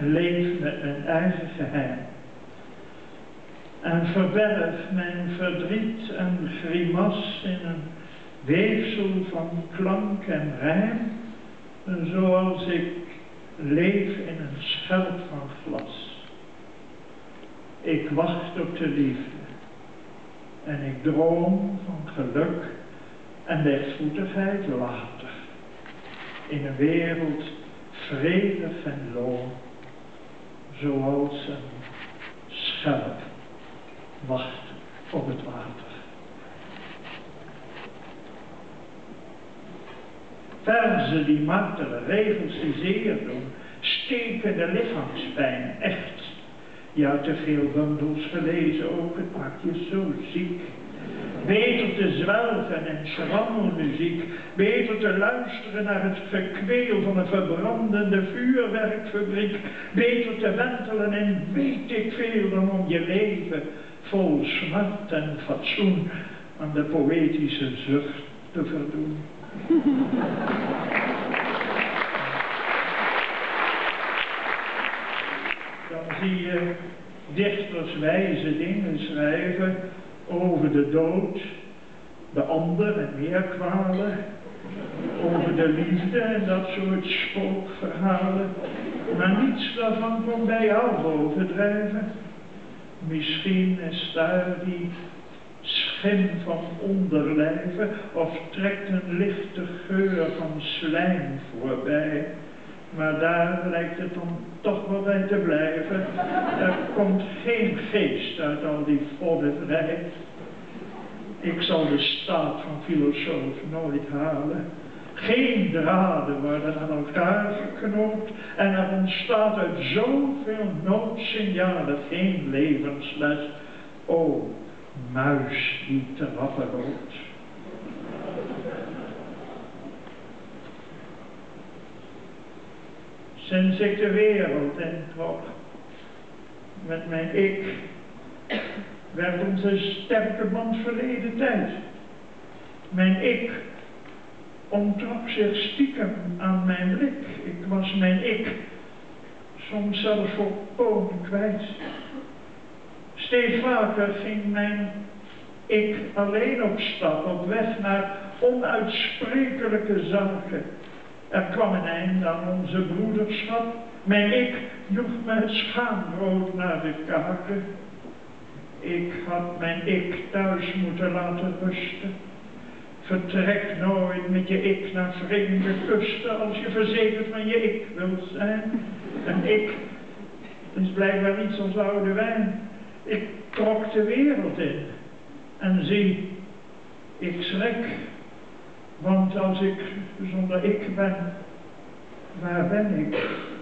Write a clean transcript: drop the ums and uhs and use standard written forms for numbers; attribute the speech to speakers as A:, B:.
A: leef met mijn eigen geheim. En verberg mijn verdriet en grimas in een weefsel van klank en rijm, zoals ik leef in een schelp van glas. Ik wacht op de liefde en ik droom van geluk en lichtvoetigheid later, in een wereld vredig en loon, zoals een schelp wacht op het water. Verzen die martelen, regels die zeer doen, steken de lichaamspijn echt. Ja, te veel bundels gelezen ook, het maakt je zo ziek. Beter te zwelgen in schrammelmuziek, beter te luisteren naar het gekweel van een verbrandende vuurwerkfabriek, beter te wentelen in weet ik veel dan om je leven vol smart en fatsoen aan de poëtische zucht te verdoen. Dan zie je dichters wijze dingen schrijven over de dood, de ander en meer kwalen, over de liefde en dat soort spookverhalen. Maar niets daarvan komt bij jou bovendrijven. Misschien is daar die schim van onderlijven, of trekt een lichte geur van slijm voorbij. Maar daar lijkt het dan toch wel bij te blijven. Er komt geen geest uit al die volle vrij. Ik zal de staat van filosoof nooit halen. Geen draden worden aan elkaar geknoopt en er ontstaat uit zoveel noodsignalen geen levensles. O, muis die trappen loopt. Sinds ik de wereld introk met mijn ik, werd onze sterke band verleden tijd. Mijn ik onttrok zich stiekem aan mijn blik. Ik was mijn ik soms zelfs volkomen kwijt. Steeds vaker ging mijn ik alleen op stap, op weg naar onuitsprekelijke zaken. Er kwam een einde aan onze broederschap. Mijn ik joeg me het schaambrood naar de kaken. Ik had mijn ik thuis moeten laten rusten. Vertrek nooit met je ik naar vreemde kusten als je verzekerd van je ik wilt zijn. En ik is blijkbaar iets als oude wijn. Ik trok de wereld in. En zie, ik schrik. Want als ik zonder ik ben, waar ben ik?